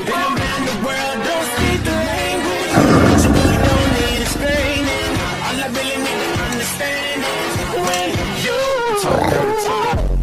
around the world, don't speak the language. But you boy don't need explaining. All I really need to understand is when you talk.